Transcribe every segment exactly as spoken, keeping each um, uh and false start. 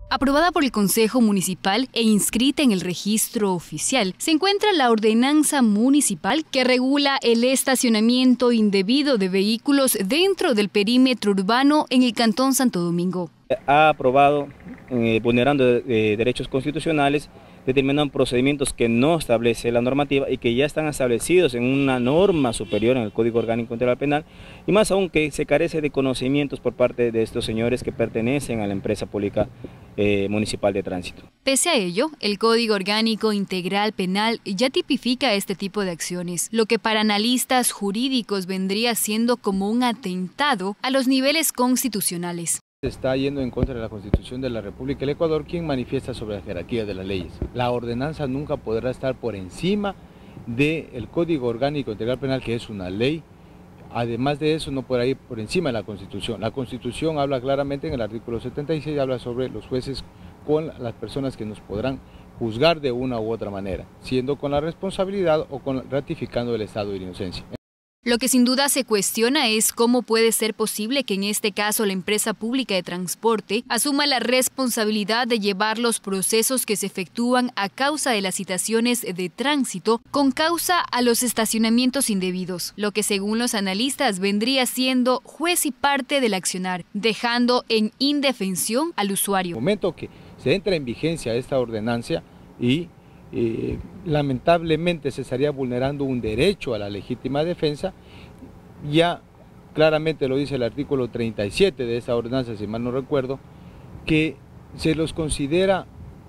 Aprobada por el Consejo Municipal e inscrita en el registro oficial, se encuentra la ordenanza municipal que regula el estacionamiento indebido de vehículos dentro del perímetro urbano en el Cantón Santo Domingo. Ha aprobado, eh, vulnerando eh, derechos constitucionales, determinando procedimientos que no establece la normativa y que ya están establecidos en una norma superior en el Código Orgánico Integral Penal, y más aún que se carece de conocimientos por parte de estos señores que pertenecen a la empresa pública eh, municipal de tránsito. Pese a ello, el Código Orgánico Integral Penal ya tipifica este tipo de acciones, lo que para analistas jurídicos vendría siendo como un atentado a los niveles constitucionales. Está yendo en contra de la Constitución de la República del Ecuador, quien manifiesta sobre la jerarquía de las leyes. La ordenanza nunca podrá estar por encima del Código Orgánico Integral Penal, que es una ley. Además de eso, no podrá ir por encima de la Constitución. La Constitución habla claramente en el artículo setenta y seis, habla sobre los jueces con las personas que nos podrán juzgar de una u otra manera, siendo con la responsabilidad o con, ratificando el estado de inocencia. Lo que sin duda se cuestiona es cómo puede ser posible que en este caso la empresa pública de transporte asuma la responsabilidad de llevar los procesos que se efectúan a causa de las citaciones de tránsito con causa a los estacionamientos indebidos, lo que según los analistas vendría siendo juez y parte del accionar, dejando en indefensión al usuario. En el momento que se entra en vigencia esta ordenanza y Eh, lamentablemente se estaría vulnerando un derecho a la legítima defensa, ya claramente lo dice el artículo treinta y siete de esta ordenanza, si mal no recuerdo, que se los considera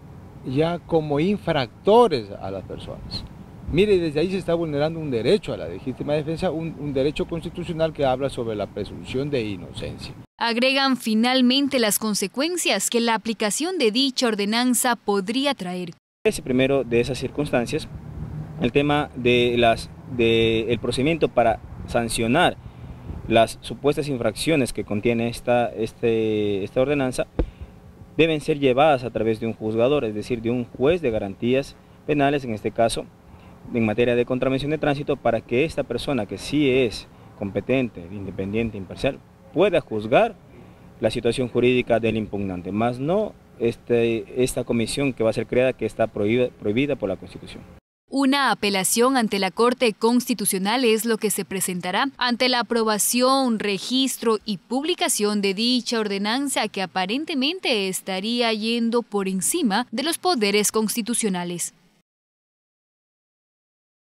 ya como infractores a las personas. Mire, desde ahí se está vulnerando un derecho a la legítima defensa, un, un derecho constitucional que habla sobre la presunción de inocencia. Agregan finalmente las consecuencias que la aplicación de dicha ordenanza podría traer. Ese primero de esas circunstancias, el tema de las de el procedimiento para sancionar las supuestas infracciones que contiene esta, este, esta ordenanza deben ser llevadas a través de un juzgador, es decir, de un juez de garantías penales, en este caso, en materia de contravención de tránsito, para que esta persona que sí es competente, independiente, imparcial, pueda juzgar la situación jurídica del impugnante, más no Este, esta comisión que va a ser creada, que está prohibida, prohibida por la Constitución. Una apelación ante la Corte Constitucional es lo que se presentará ante la aprobación, registro y publicación de dicha ordenanza que aparentemente estaría yendo por encima de los poderes constitucionales.